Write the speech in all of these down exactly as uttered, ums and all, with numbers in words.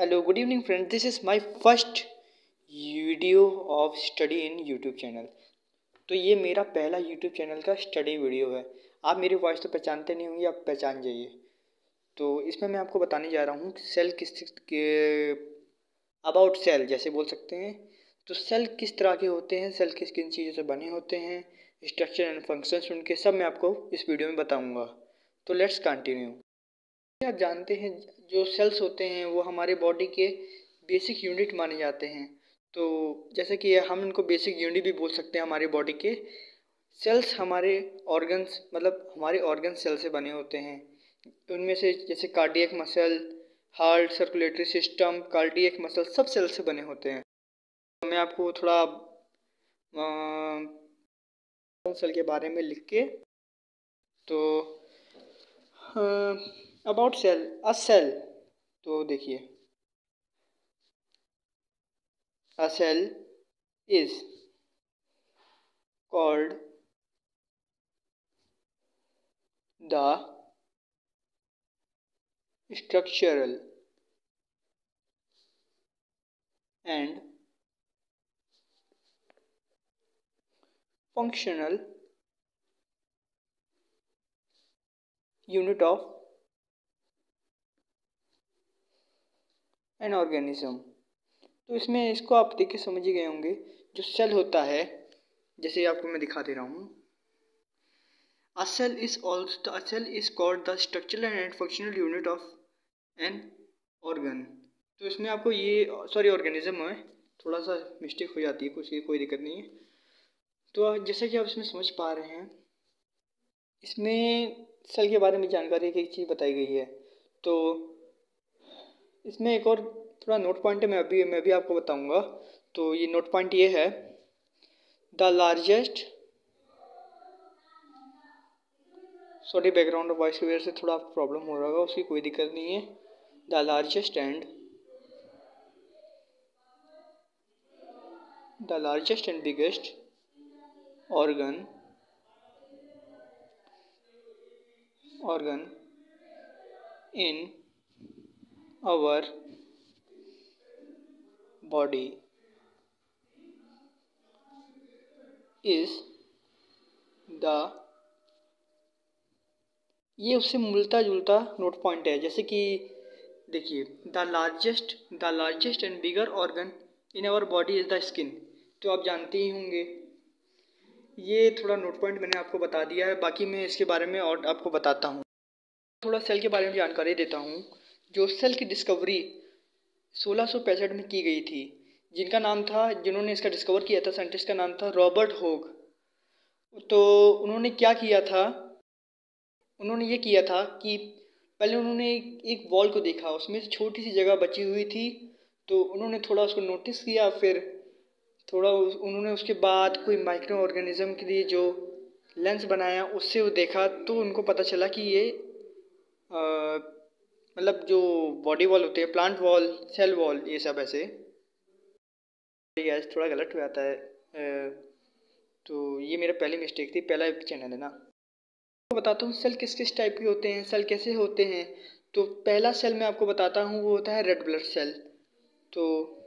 Hello, good evening, friends. This is my first video of study in YouTube channel. तो ये मेरा पहला YouTube channel का study video है। आप मेरी वॉइस तो पहचानते नहीं होंगे, आप पहचान जाइए। तो इसमें मैं आपको बताने जा रहा हूँ सेल किस के अबाउट सेल जैसे बोल सकते हैं। तो सेल किस तरह के होते हैं, सेल किस किन चीज़ों से बने होते हैं, स्ट्रक्चर एंड फंक्शंस उनके सब मैं आपको इस वीडियो में बताऊँगा। तो लेट्स कंटिन्यू। आप जानते हैं जो सेल्स होते हैं वो हमारे बॉडी के बेसिक यूनिट माने जाते हैं। तो जैसे कि हम इनको बेसिक यूनिट भी बोल सकते हैं। हमारे बॉडी के सेल्स हमारे ऑर्गन्स मतलब हमारे ऑर्गन सेल से बने होते हैं। उनमें से जैसे cardiac muscle, heart, circulatory system, cardiac muscle सब सेल से बने होते हैं। तो मैं आपको थोड़ा सेल के बारे में लिख के तो अबाउट सेल अ सेल। तो देखिए, a cell is called the structural and functional unit of an organism. तो इसमें इसको आप देख के समझ ही गए होंगे। जो सेल होता है, जैसे आपको मैं दिखा दे रहा हूँ, a cell is also a cell is called the structural and functional unit of an organ. तो इसमें आपको ये सॉरी ऑर्गेनिज्म है, थोड़ा सा मिस्टेक हो जाती है, कुछ कोई दिक्कत नहीं है। तो जैसे कि आप इसमें समझ पा रहे हैं, इसमें सेल के बारे में जानकारी की एक चीज़ बताई गई है। तो इसमें एक और थोड़ा नोट पॉइंट है, मैं अभी मैं भी आपको बताऊंगा। तो ये नोट पॉइंट ये है, the largest sorry background voice की वजह से थोड़ा प्रॉब्लम हो रहा होगा, उसकी कोई दिक्कत नहीं है। The largest and the largest and biggest organ organ in our body is the ये उससे मिलता जुलता नोट पॉइंट है। जैसे कि देखिए, the largest the largest and bigger organ in our body is the skin. तो आप जानते ही होंगे, ये थोड़ा नोट पॉइंट मैंने आपको बता दिया है। बाकी मैं इसके बारे में और आपको बताता हूँ। थोड़ा सेल के बारे में जानकारी देता हूँ। जो सेल की डिस्कवरी सोलह सौ पैंसठ में की गई थी, जिनका नाम था जिन्होंने इसका डिस्कवर किया था, साइंटिस्ट का नाम था रॉबर्ट होग। तो उन्होंने क्या किया था, उन्होंने ये किया था कि पहले उन्होंने एक, एक वॉल को देखा, उसमें से छोटी सी जगह बची हुई थी। तो उन्होंने थोड़ा उसको नोटिस किया, फिर थोड़ा उस, उन्होंने उसके बाद कोई माइक्रो ऑर्गेनिज्म के लिए जो लेंस बनाया, उससे वो देखा। तो उनको पता चला कि ये मतलब जो बॉडी वॉल होते हैं, प्लांट वॉल, सेल वॉल, ये सब ऐसे गैस थोड़ा गलत हो जाता है। तो ये मेरा पहली मिस्टेक थी, पहला चैनल है ना। तो बताता हूँ सेल किस किस टाइप के होते हैं, सेल कैसे होते हैं। तो पहला सेल मैं आपको बताता हूँ, वो होता है रेड ब्लड सेल। तो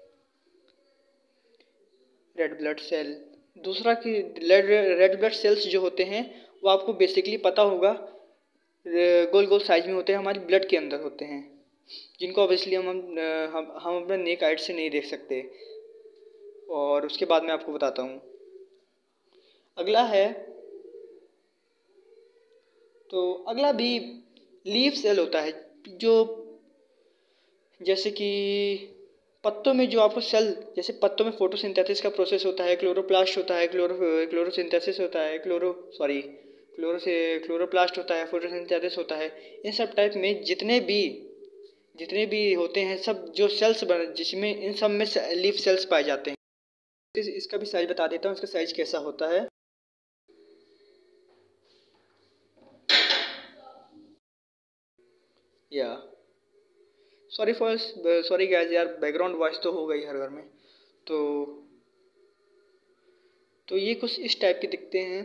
रेड ब्लड सेल दूसरा कि रेड ब्लड सेल्स जो होते हैं वो आपको बेसिकली पता होगा, गोल गोल साइज में होते हैं, हमारी ब्लड के अंदर होते हैं, जिनको ऑब्वियसली हम हम हम अपने नेक आइट से नहीं देख सकते। और उसके बाद मैं आपको बताता हूँ। अगला है, तो अगला भी लीफ सेल होता है। जो जैसे कि पत्तों में जो आपको सेल, जैसे पत्तों में फोटोसिंथेसिस का प्रोसेस होता है, क्लोरोप्लास्ट होता है, क्लोरो क्लोरोसिंथेसिस होता है, क्लोरो सॉरी क्लोरो से क्लोरोप्लास्ट होता है, फोटोसिंथेसिस होता है। इन सब टाइप में जितने भी जितने भी होते हैं सब जो सेल्स बन, जिसमें इन सब में लीफ सेल्स पाए जाते हैं। इस, इसका भी साइज बता देता हूँ, इसका साइज कैसा होता है। या सॉरी फॉर सॉरी गाइस यार, बैकग्राउंड वॉइस तो हो गई हर घर में। तो तो ये कुछ इस टाइप के दिखते हैं।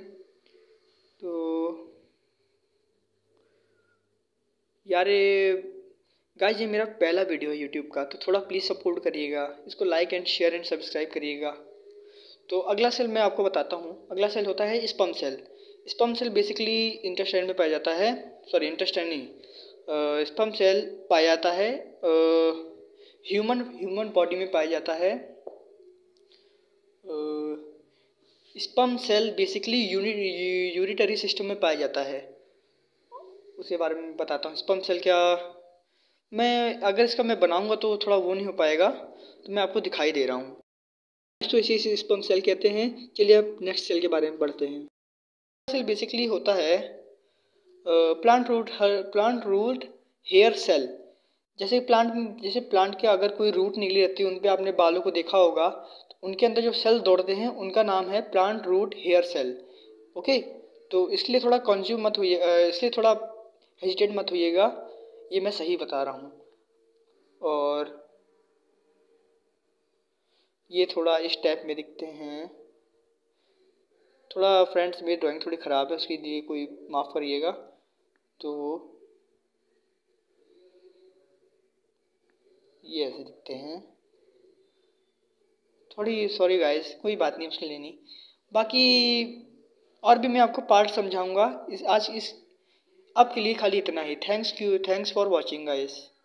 तो यार गाइस ये मेरा पहला वीडियो है यूट्यूब का, तो थोड़ा प्लीज़ सपोर्ट करिएगा, इसको like and share and subscribe करिएगा। तो अगला सेल मैं आपको बताता हूँ। अगला सेल होता है sperm cell. Sperm cell basically intestine में पाया जाता है, सॉरी इंटेस्टाइन नहीं, स्पर्म सेल पाया जाता है ह्यूमन ह्यूमन बॉडी में पाया जाता है। Sperm cell basically urinary system में पाया जाता है, उसके बारे में बताता हूँ। स्पर्म सेल क्या, मैं अगर इसका मैं बनाऊंगा तो थोड़ा वो नहीं हो पाएगा, तो मैं आपको दिखाई दे रहा हूँ। तो इसी इसी स्पर्म सेल कहते हैं। चलिए अब नेक्स्ट सेल के बारे में बढ़ते हैं। सेल बेसिकली होता है plant root plant root hair cell. जैसे प्लांट जैसे प्लांट के अगर कोई रूट निकली रहती है, उन पे आपने बालों को देखा होगा, तो उनके अंदर जो सेल दौड़ते हैं उनका नाम है plant root hair cell. Okay, तो इसलिए थोड़ा कंफ्यूज मत होइए, इसलिए थोड़ा हेजिटेट मत होइएगा, ये मैं सही बता रहा हूँ। और ये थोड़ा इस टाइप में दिखते हैं। थोड़ा फ्रेंड्स मेरी ड्राइंग थोड़ी ख़राब है, उसके लिए कोई माफ़ करिएगा। तो ये ऐसे दिखते हैं। थोड़ी सॉरी गाइस, कोई बात नहीं, उसके लिए नहीं। बाकी और भी मैं आपको पार्ट समझाऊंगा। इस आज इस अब के लिए खाली इतना ही। Thanks you thanks for watching guys.